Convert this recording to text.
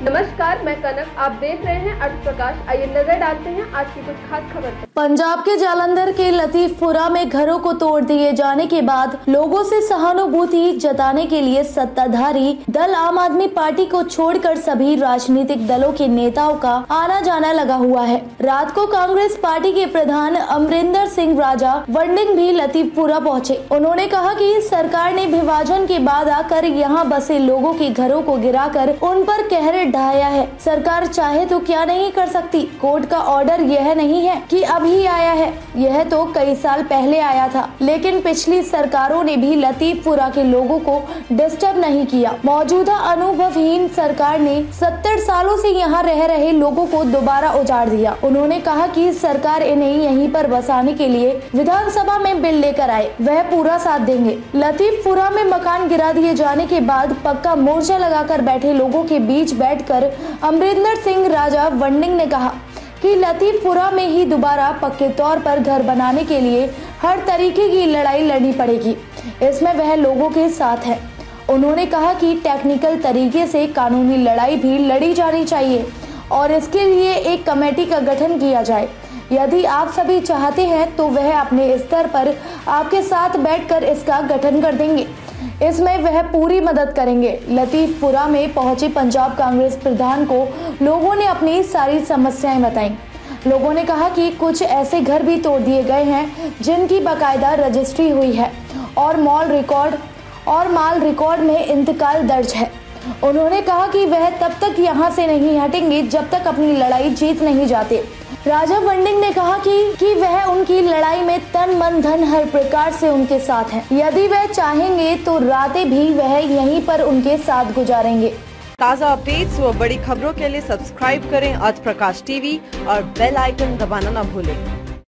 नमस्कार, मैं कनक। आप देख रहे हैं अर्थ प्रकाश। आइए नजर डालते हैं आज की कुछ खास खबर पर। पंजाब के जालंधर के लतीफपुरा में घरों को तोड़ दिए जाने के बाद लोगों से सहानुभूति जताने के लिए सत्ताधारी दल आम आदमी पार्टी को छोड़कर सभी राजनीतिक दलों के नेताओं का आना जाना लगा हुआ है। रात को कांग्रेस पार्टी के प्रधान अमरिंदर सिंह राजा वंडिंग भी लतीफपुरा पहुंचे। उन्होंने कहा कि सरकार ने विभाजन के बाद आकर यहाँ बसे लोगों के घरों को गिराकर उन पर कहर ढाया है। सरकार चाहे तो क्या नहीं कर सकती। कोर्ट का ऑर्डर यह नहीं है कि अभी आया है, यह तो कई साल पहले आया था, लेकिन पिछली सरकारों ने भी लतीफपुरा के लोगों को डिस्टर्ब नहीं किया। मौजूदा अनुभवहीन सरकार ने 70 सालों से यहाँ रह रहे लोगों को दोबारा उजाड़ दिया। उन्होंने कहा कि सरकार इन्हें यहीं पर बसाने के लिए विधानसभा में बिल लेकर आए, वह पूरा साथ देंगे। लतीफपुरा में मकान गिरा दिए जाने के बाद पक्का मोर्चा लगाकर बैठे लोगों के बीच बैठकर अमरिंदर सिंह राजा वंडिंग ने कहा कि लतीफपुरा में ही दोबारा पक्के तौर पर घर बनाने के लिए हर तरीके की लड़ाई लड़नी पड़ेगी। इसमें वह लोगों के साथ है। उन्होंने कहा कि टेक्निकल तरीके से कानूनी लड़ाई भी लड़ी जानी चाहिए और इसके लिए एक कमेटी का गठन किया जाए। यदि आप सभी चाहते हैं तो वह अपने स्तर पर आपके साथ बैठकर इसका गठन कर देंगे। इसमें वह पूरी मदद करेंगे। लतीफपुरा में पहुंचे पंजाब कांग्रेस प्रधान को लोगों ने अपनी सारी समस्याएं बताईं। लोगों ने कहा कि कुछ ऐसे घर भी तोड़ दिए गए हैं जिनकी बाकायदा रजिस्ट्री हुई है और माल रिकॉर्ड में इंतकाल दर्ज है। उन्होंने कहा कि वह तब तक यहां से नहीं हटेंगे जब तक अपनी लड़ाई जीत नहीं जाते। राजा वंडिंग ने कहा कि वह उनकी लड़ाई में तन मन धन हर प्रकार से उनके साथ हैं। यदि वह चाहेंगे तो रातें भी वह यहीं पर उनके साथ गुजारेंगे। ताज़ा अपडेट्स व बड़ी खबरों के लिए सब्सक्राइब करें अर्थ प्रकाश टीवी और बेल आइकन दबाना न भूलें।